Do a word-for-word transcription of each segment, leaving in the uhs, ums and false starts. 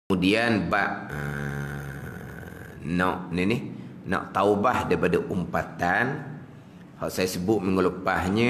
Kemudian bab uh, nak ni ni nak taubah daripada umpatan. Hak saya sebut minggu lepasnya,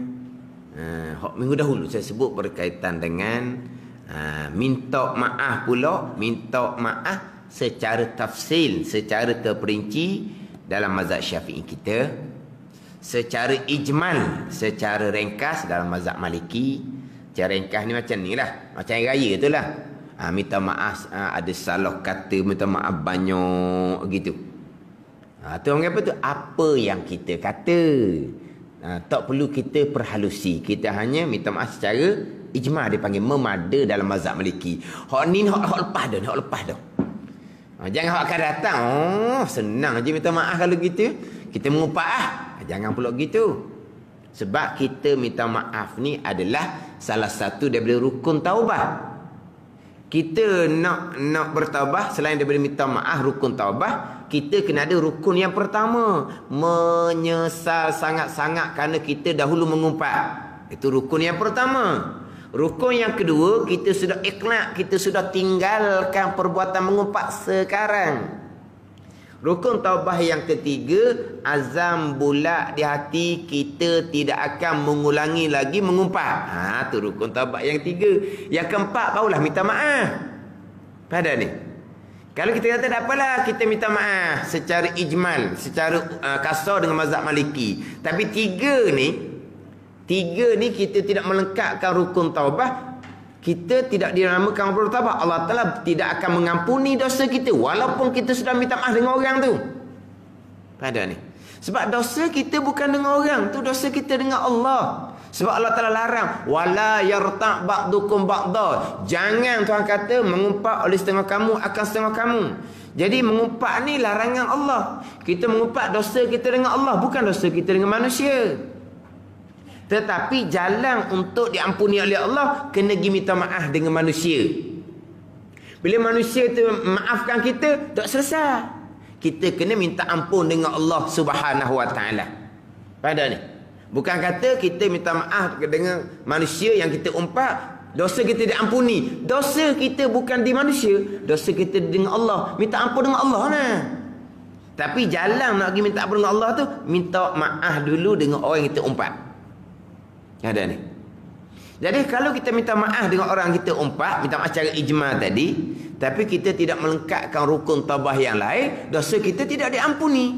uh, hak minggu dahulu saya sebut berkaitan dengan uh, minta maaf pula, minta maaf secara tafsil, secara terperinci dalam mazhab Syafi'i kita, secara ijmal, secara ringkas dalam mazhab Maliki. Secara ringkas ni macam ni lah, macam raya tu lah. Ha, minta maaf, ha, ada salah kata, minta maaf banyak gitu. Ha, tu orang apa tu? Apa yang kita kata. Ha, tak perlu kita perhalusi. Kita hanya minta maaf secara ijma', dia panggil memada dalam mazhab Maliki. Hak ni hak, hak lepas dah, hak lepas dah. Ha, jangan hak akan datang. Oh, senang je minta maaf kalau gitu. Kita mengupah ah. Jangan pula gitu. Sebab kita minta maaf ni adalah salah satu daripada rukun taubah. Kita nak nak bertaubah selain daripada minta maaf rukun taubah, kita kena ada rukun yang pertama, menyesal sangat-sangat kerana kita dahulu mengumpat. Itu rukun yang pertama. Rukun yang kedua, kita sudah ikhlas, kita sudah tinggalkan perbuatan mengumpat sekarang. Rukun taubah yang ketiga, azam bulat di hati kita tidak akan mengulangi lagi mengumpat. Ha, tu rukun taubah yang ketiga. Yang keempat, barulah minta maaf. Pada ni. Kalau kita kata tak apalah, kita minta maaf secara ijmal, secara uh, kasar dengan mazhab Maliki. Tapi tiga ni, tiga ni kita tidak melengkapkan rukun taubah, kita tidak dinamakan bertaubat, Allah Ta'ala tidak akan mengampuni dosa kita walaupun kita sudah minta maaf dengan orang tu. Pada ni. Sebab dosa kita bukan dengan orang tu, dosa kita dengan Allah. Sebab Allah Ta'ala larang, wala yarta' ba'dukum ba'da. Jangan Tuhan kata mengumpat oleh setengah kamu akan setengah kamu. Jadi mengumpat ni larangan Allah. Kita mengumpat dosa kita dengan Allah, bukan dosa kita dengan manusia. Tetapi jalan untuk diampuni oleh Allah, kena pergi minta maaf dengan manusia. Bila manusia tu maafkan kita, tak selesai. Kita kena minta ampun dengan Allah Subhanahu Wa Taala. Pada ni. Bukan kata kita minta maaf dengan manusia yang kita umpat, dosa kita diampuni. Dosa kita bukan di manusia, dosa kita dengan Allah. Minta ampun dengan Allah nah. Tapi jalan nak pergi minta ampun dengan Allah tu, minta maaf dulu dengan orang yang kita umpat. Ada ni. Jadi kalau kita minta maaf dengan orang kita umpat, minta maaf secara ijma tadi, tapi kita tidak melengkapkan rukun taubah yang lain, dosa kita tidak diampuni.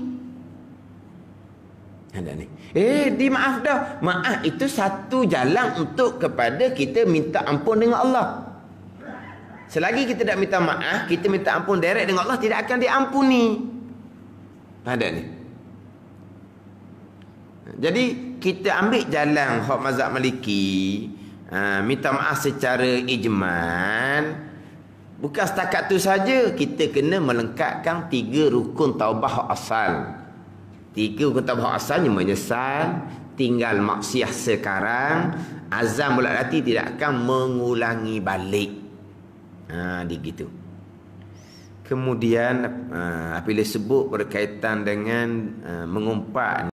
Ada ni. Eh, di maaf dah. Maaf itu satu jalan untuk kepada kita minta ampun dengan Allah. Selagi kita tidak minta maaf, kita minta ampun direct dengan Allah, tidak akan diampuni. Ada ni. Jadi kita ambil jalan hak mazhab Maliki, uh, minta maaf secara ijmal. Bukan setakat tu saja, kita kena melengkapkan tiga rukun taubah asal. Tiga rukun taubah asalnya menyesal, tinggal maksiat sekarang, azam bulat hati tidak akan mengulangi balik. Ha, dia gitu. Kemudian uh, apabila sebut berkaitan dengan uh, mengumpat